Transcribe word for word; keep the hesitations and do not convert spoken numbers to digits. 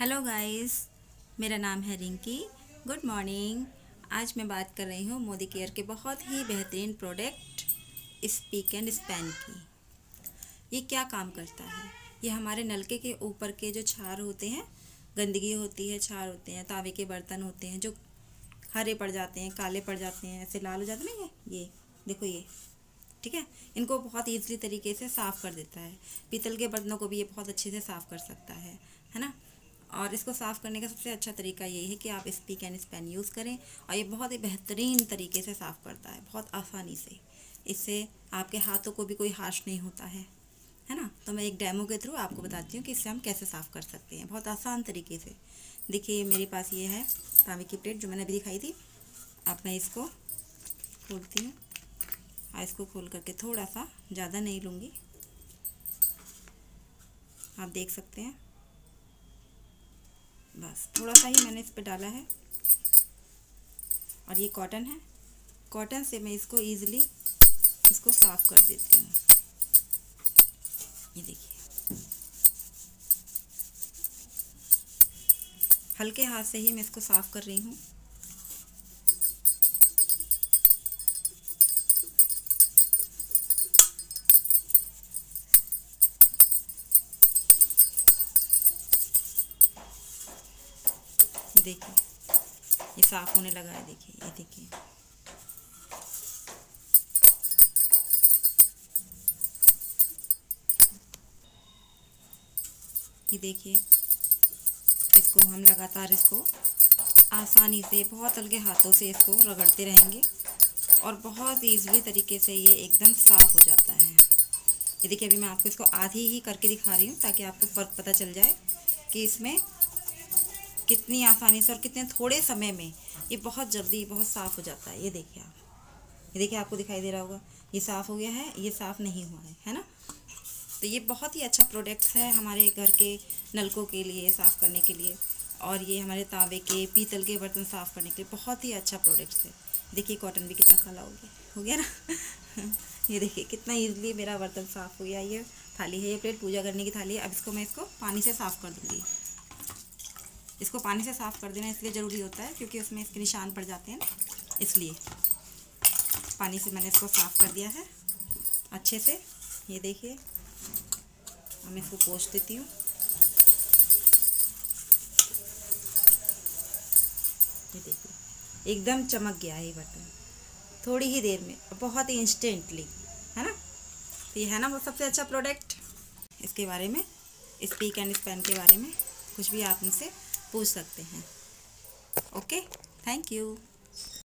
Hello guys, मेरा नाम है रिंकी। Good morning. आज मैं बात कर रही हूँ मोदी केयर के बहुत ही बेहतरीन प्रोडक्ट स्पीक एंड स्पैन की। ये क्या काम करता है? ये हमारे नलके के ऊपर के जो छार होते हैं, गंदगी होती है, छार होते हैं, तावे के बर्तन होते हैं जो हरे पड़ जाते हैं, काले पड़ जाते हैं, ऐसे लाल हो जाते हैं ना, ये ये देखो ये, ठीक है। इनको बहुत ईजिली तरीके से साफ़ कर देता है। पीतल के बर्तनों को भी ये बहुत अच्छे से साफ़ कर सकता है है ना। और इसको साफ़ करने का सबसे अच्छा तरीका यही है कि आप स्पीक एंड स्पैन यूज़ करें, और ये बहुत ही बेहतरीन तरीके से साफ़ करता है, बहुत आसानी से। इससे आपके हाथों को भी कोई हार्श नहीं होता है है ना। तो मैं एक डेमो के थ्रू आपको बताती हूँ कि इससे हम कैसे साफ़ कर सकते हैं बहुत आसान तरीके से। देखिए मेरे पास ये है तांबे की प्लेट जो मैंने अभी दिखाई थी। अब मैं इसको खोलती हूँ, और इसको खोल करके थोड़ा सा, ज़्यादा नहीं लूँगी, आप देख सकते हैं, बस थोड़ा सा ही मैंने इस पे डाला है। और ये कॉटन है, कॉटन से मैं इसको ईज़िली इसको साफ़ कर देती हूँ। ये देखिए, हल्के हाथ से ही मैं इसको साफ़ कर रही हूँ। ये देखिए, ये साफ़ होने लगा है। देखिए ये देखिए, ये देखिए, इसको हम लगातार इसको आसानी से बहुत हल्के हाथों से इसको रगड़ते रहेंगे, और बहुत ईज़िली तरीके से ये एकदम साफ़ हो जाता है। ये देखिए, अभी मैं आपको इसको आधी ही करके दिखा रही हूँ ताकि आपको फ़र्क पता चल जाए कि इसमें कितनी आसानी से और कितने थोड़े समय में ये बहुत जल्दी बहुत साफ़ हो जाता है। ये देखिए आप, ये देखिए आपको दिखाई दे रहा होगा, ये साफ़ हो गया है, ये साफ़ नहीं हुआ है, है ना। तो ये बहुत ही अच्छा प्रोडक्ट्स है हमारे घर के नलकों के लिए साफ़ करने के लिए, और ये हमारे तांबे के, पीतल के बर्तन साफ़ करने के लिए बहुत ही अच्छा प्रोडक्ट्स है। देखिए कॉटन भी कितना काला हो गया हो गया ना ये देखिए कितना ईजिली मेरा बर्तन साफ़ हो गया। ये थाली है, ये प्लेट पूजा करने की थाली है। अब इसको मैं इसको पानी से साफ़ कर दूँगी। इसको पानी से साफ़ कर देना इसलिए ज़रूरी होता है क्योंकि उसमें इसके निशान पड़ जाते हैं, इसलिए पानी से मैंने इसको साफ़ कर दिया है अच्छे से। ये देखिए, अब मैं इसको पोंछ देती हूँ। ये देखिए एकदम चमक गया है ये बर्तन, थोड़ी ही देर में, बहुत ही इंस्टेंटली, है ना। तो ये है ना वो सबसे अच्छा प्रोडक्ट। इसके बारे में, स्पीक एंड स्पैन के बारे में कुछ भी आप मुझसे पूछ सकते हैं। Okay, thank you.